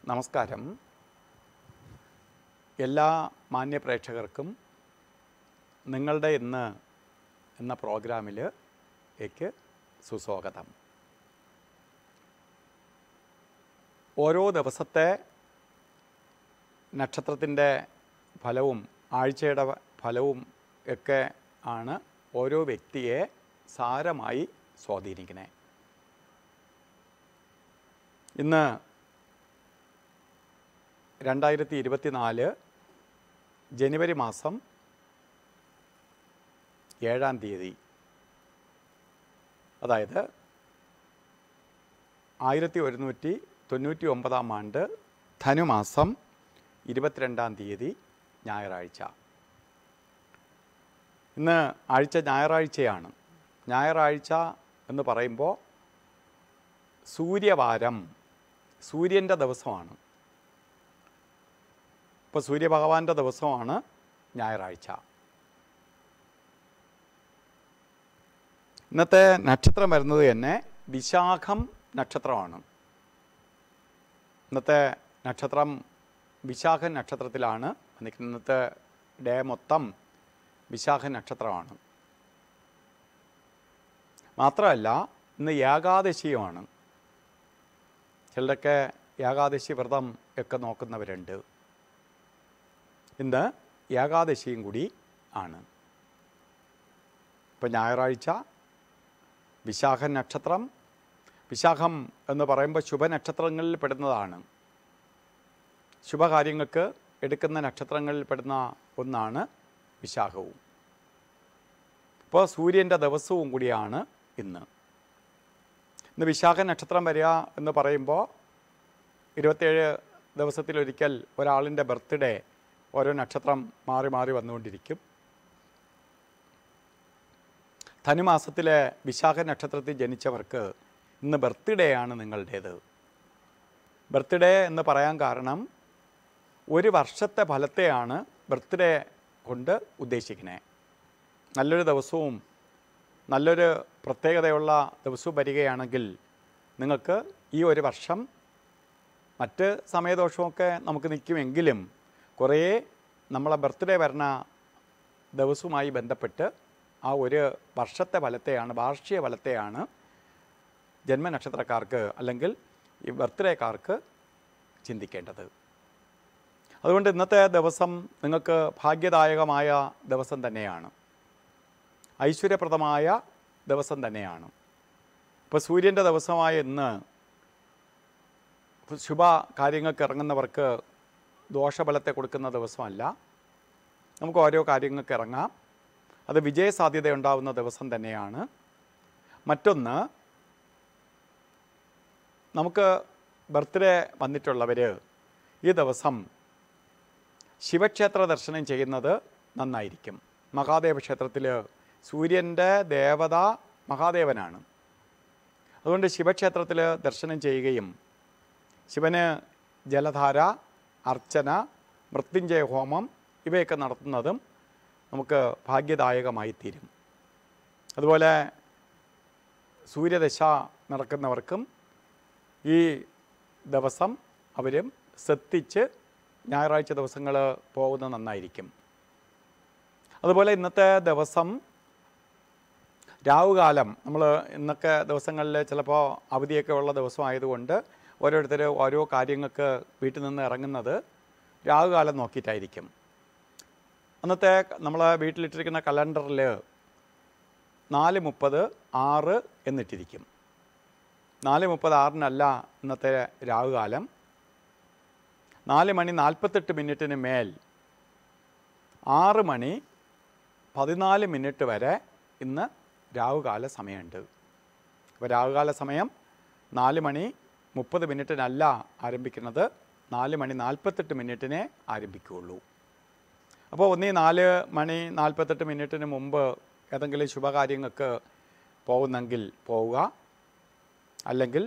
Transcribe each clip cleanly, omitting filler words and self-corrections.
നമസ്കാരം. എല്ലാ മാന്യ പ്രേക്ഷകർക്കും നിങ്ങളുടെ ഇന്ന് എന്ന പ്രോഗ്രാമിലേക്ക് സുസ്വാഗതം. ഓരോ ദിവസത്തെ നക്ഷത്രത്തിൻ്റെ ഫലവും ആഴ്ചയുടെ ഫലവും ഒക്കെ ആണ് ഓരോ വ്യക്തിയെ സാരമായി സ്വാധീനിക്കുന്നത്. ഇന്ന് 2024 ജനുവരി മാസം 7-ാം തീയതി, അതായത് 1199 ആണ്ട് ധനുമാസം 22-ാം തീയതി ഞായറാഴ്ച. ഇന്ന് ആഴ്ച ഞായറാഴ്ചയാണ്. ഞായറാഴ്ച എന്ന് പറയുമ്പോൾ സൂര്യവാരം, സൂര്യൻ്റെ ദിവസമാണ്. ഇപ്പോൾ സൂര്യഭഗവാന്റെ ദിവസമാണ് ഞായറാഴ്ച. ഇന്നത്തെ നക്ഷത്രം വരുന്നത് തന്നെ വിശാഖം നക്ഷത്രമാണ്. ഇന്നത്തെ നക്ഷത്രം വിശാഖം നക്ഷത്രത്തിലാണ്. ഇന്നത്തെ ഡേ മൊത്തം വിശാഖ നക്ഷത്രമാണ്. മാത്രമല്ല ഇന്ന് ഏകാദശിയുമാണ്. ചിലരൊക്കെ ഏകാദശി വ്രതം ഒക്കെ നോക്കുന്നവരുണ്ട്. ഇന്ന് ഏകാദശിയും കൂടി ആണ്. ഇപ്പം ഞായറാഴ്ച, വിശാഖ നക്ഷത്രം. വിശാഖം എന്ന് പറയുമ്പോൾ ശുഭനക്ഷത്രങ്ങളിൽ പെടുന്നതാണ്. ശുഭകാര്യങ്ങൾക്ക് എടുക്കുന്ന നക്ഷത്രങ്ങളിൽ പെടുന്ന ഒന്നാണ് വിശാഖവും. ഇപ്പോൾ സൂര്യൻ്റെ ദിവസവും കൂടിയാണ് ഇന്ന്. ഇന്ന് വിശാഖ നക്ഷത്രം വരിക എന്ന് പറയുമ്പോൾ 27 ദിവസത്തിലൊരിക്കൽ ഒരാളിൻ്റെ ബർത്ത്ഡേ ഓരോ നക്ഷത്രം മാറി മാറി വന്നുകൊണ്ടിരിക്കും. ധനുമാസത്തിലെ വിശാഖ നക്ഷത്രത്തിൽ ജനിച്ചവർക്ക് ഇന്ന് ബർത്ത്ഡേ ആണ് നിങ്ങളുടേത്. ബർത്ത്ഡേ എന്ന് പറയാൻ കാരണം ഒരു വർഷത്തെ ഫലത്തെയാണ് ബർത്ത്ഡേ കൊണ്ട് ഉദ്ദേശിക്കുന്നത്. നല്ലൊരു ദിവസവും നല്ലൊരു പ്രത്യേകതയുള്ള ദിവസവും വരികയാണെങ്കിൽ നിങ്ങൾക്ക് ഈ ഒരു വർഷം മറ്റ് സമയദോഷമൊക്കെ നമുക്ക് നിൽക്കുമെങ്കിലും കുറേ നമ്മളെ ബർത്ത്ഡേ വരുന്ന ദിവസവുമായി ബന്ധപ്പെട്ട് ആ ഒരു വർഷത്തെ ഫലത്തെയാണ്, വാർഷിക ഫലത്തെയാണ് ജന്മനക്ഷത്രക്കാർക്ക് അല്ലെങ്കിൽ ഈ ബർത്ത്ഡേക്കാർക്ക് ചിന്തിക്കേണ്ടത്. അതുകൊണ്ട് ഇന്നത്തെ ദിവസം നിങ്ങൾക്ക് ഭാഗ്യദായകമായ ദിവസം തന്നെയാണ്, ഐശ്വര്യപ്രദമായ ദിവസം തന്നെയാണ്. ഇപ്പോൾ സൂര്യൻ്റെ ദിവസമായ ഇന്ന് ശുഭ കാര്യങ്ങൾക്ക് ഇറങ്ങുന്നവർക്ക് ദോഷഫലത്തെ കൊടുക്കുന്ന ദിവസമല്ല. നമുക്ക് ഓരോ കാര്യങ്ങൾക്ക് ഇറങ്ങാം. അത് വിജയസാധ്യത ഉണ്ടാകുന്ന ദിവസം തന്നെയാണ്. മറ്റൊന്ന്, നമുക്ക് ബർത്ത്ഡേ വന്നിട്ടുള്ളവർ ഈ ദിവസം ശിവക്ഷേത്ര ദർശനം ചെയ്യുന്നത് നന്നായിരിക്കും. മഹാദേവ ക്ഷേത്രത്തിൽ സൂര്യൻ്റെ ദേവത മഹാദേവനാണ്. അതുകൊണ്ട് ശിവക്ഷേത്രത്തിൽ ദർശനം ചെയ്യുകയും ശിവന് ജലധാര, അർച്ചന, മൃത്യുഞ്ജയ ഹോമം ഇവയൊക്കെ നടത്തുന്നതും നമുക്ക് ഭാഗ്യദായകമായി തീരും. അതുപോലെ സൂര്യദശ നടക്കുന്നവർക്കും ഈ ദിവസം അവരും ശ്രദ്ധിച്ച് ഞായറാഴ്ച ദിവസങ്ങൾ പോകുന്നത് നന്നായിരിക്കും. അതുപോലെ ഇന്നത്തെ ദിവസം രാവുകാലം, നമ്മൾ ഇന്നൊക്കെ ദിവസങ്ങളിൽ ചിലപ്പോൾ അവധിയൊക്കെ ഉള്ള ദിവസമായതുകൊണ്ട് ഓരോരുത്തർ ഓരോ കാര്യങ്ങൾക്ക് വീട്ടിൽ നിന്ന് ഇറങ്ങുന്നത് രാവുകാലം നോക്കിയിട്ടായിരിക്കും. അന്നത്തെ നമ്മൾ വീട്ടിലിട്ടിരിക്കുന്ന കലണ്ടറിൽ 4:30 എന്നിട്ടിരിക്കും. 4:30 ഇന്നത്തെ രാവുകാലം. 4:48 മേൽ 6:14 വരെ ഇന്ന് രാവുകാല സമയമുണ്ട്. അപ്പോൾ രാവുകാല സമയം 4:30 ആരംഭിക്കുന്നത്, 4:48 ആരംഭിക്കുകയുള്ളൂ. അപ്പോൾ ഒന്നീ 4:48 മുമ്പ് ഏതെങ്കിലും ശുഭകാര്യങ്ങൾക്ക് പോകുന്നെങ്കിൽ പോവുക, അല്ലെങ്കിൽ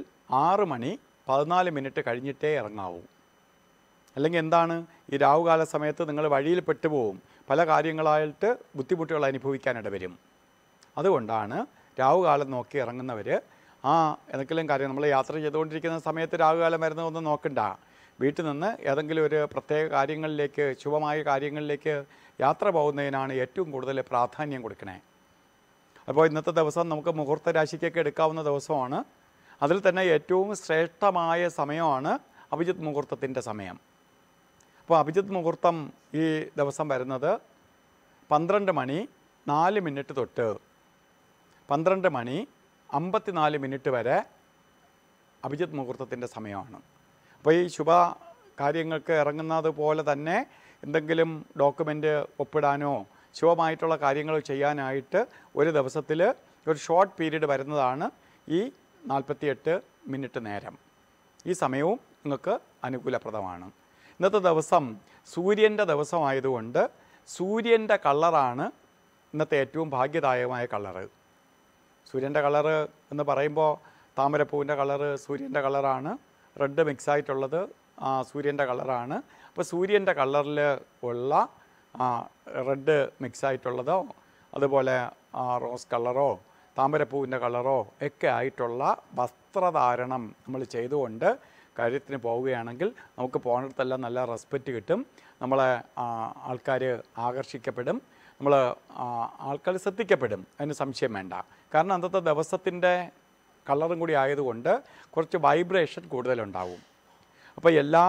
6:14 കഴിഞ്ഞിട്ടേ ഇറങ്ങാവൂ. അല്ലെങ്കിൽ എന്താണ്, ഈ രാവുകാല സമയത്ത് നിങ്ങൾ വഴിയിൽ പെട്ടുപോകും, പല കാര്യങ്ങളായിട്ട് ബുദ്ധിമുട്ടുകൾ അനുഭവിക്കാനിട വരും. അതുകൊണ്ടാണ് രാവുകാലം നോക്കി ഇറങ്ങുന്നവർ ഏതെങ്കിലും കാര്യം നമ്മൾ യാത്ര ചെയ്തുകൊണ്ടിരിക്കുന്ന സമയത്ത് രാവുകാലം വരുന്നതൊന്നും നോക്കണ്ട. വീട്ടിൽ നിന്ന് ഏതെങ്കിലും ഒരു പ്രത്യേക കാര്യങ്ങളിലേക്ക്, ശുഭമായ കാര്യങ്ങളിലേക്ക് യാത്ര പോകുന്നതിനാണ് ഏറ്റവും കൂടുതൽ പ്രാധാന്യം കൊടുക്കണേ. അപ്പോൾ ഇന്നത്തെ ദിവസം നമുക്ക് മുഹൂർത്ത രാശിക്കൊക്കെ എടുക്കാവുന്ന ദിവസമാണ്. അതിൽ തന്നെ ഏറ്റവും ശ്രേഷ്ഠമായ സമയമാണ് അഭിജിത്ത് മുഹൂർത്തത്തിൻ്റെ സമയം. അപ്പോൾ അഭിജിത്ത് മുഹൂർത്തം ഈ ദിവസം വരുന്നത് 12 മണി 4 മിനിറ്റ് തൊട്ട് 12 മണി 54 മിനിറ്റ് വരെ അഭിജിത്ത് മുഹൂർത്തത്തിൻ്റെ സമയമാണ്. അപ്പോൾ ഈ ശുഭ കാര്യങ്ങൾക്ക് ഇറങ്ങുന്നത് പോലെ തന്നെ എന്തെങ്കിലും ഡോക്യുമെൻ്റ് ഒപ്പിടാനോ ശുഭമായിട്ടുള്ള കാര്യങ്ങൾ ചെയ്യാനായിട്ട് ഒരു ദിവസത്തിൽ ഒരു ഷോർട്ട് പീരീഡ് വരുന്നതാണ് ഈ 48 മിനിറ്റ് നേരം. ഈ സമയവും നിങ്ങൾക്ക് അനുകൂലപ്രദമാണ്. ഇന്നത്തെ ദിവസം സൂര്യൻ്റെ ദിവസമായതുകൊണ്ട് സൂര്യൻ്റെ കളറാണ് ഇന്നത്തെ ഏറ്റവും ഭാഗ്യദായകമായ കളറ്. സൂര്യൻ്റെ കളറ് എന്ന് പറയുമ്പോൾ താമരപ്പൂവിൻ്റെ കളറ് സൂര്യൻ്റെ കളറാണ്. റെഡ് മിക്സായിട്ടുള്ളത് സൂര്യൻ്റെ കളറാണ്. അപ്പോൾ സൂര്യൻ്റെ കളറിൽ ഉള്ള റെഡ് മിക്സായിട്ടുള്ളതോ അതുപോലെ റോസ് കളറോ താമരപ്പൂവിൻ്റെ കളറോ ഒക്കെ ആയിട്ടുള്ള വസ്ത്രധാരണം നമ്മൾ ചെയ്തുകൊണ്ട് കാര്യത്തിന് പോവുകയാണെങ്കിൽ നമുക്ക് പോകുന്നിടത്തെല്ലാം നല്ല റെസ്പെക്റ്റ് കിട്ടും. നമ്മളെ ആൾക്കാർ ആകർഷിക്കപ്പെടും, നമ്മൾ ആൾക്കാർ ശ്രദ്ധിക്കപ്പെടും, അതിന് സംശയം വേണ്ട. കാരണം അന്നത്തെ ദിവസത്തിൻ്റെ കളറും കൂടി ആയതുകൊണ്ട് കുറച്ച് വൈബ്രേഷൻ കൂടുതലുണ്ടാവും. അപ്പോൾ എല്ലാ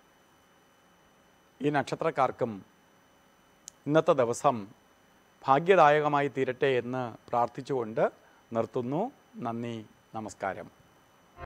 ഈ നക്ഷത്രക്കാർക്കും ഇന്നത്തെ ദിവസം ഭാഗ്യദായകമായി തീരട്ടെ എന്ന് പ്രാർത്ഥിച്ചുകൊണ്ട് നിർത്തുന്നു. നന്ദി, നമസ്കാരം.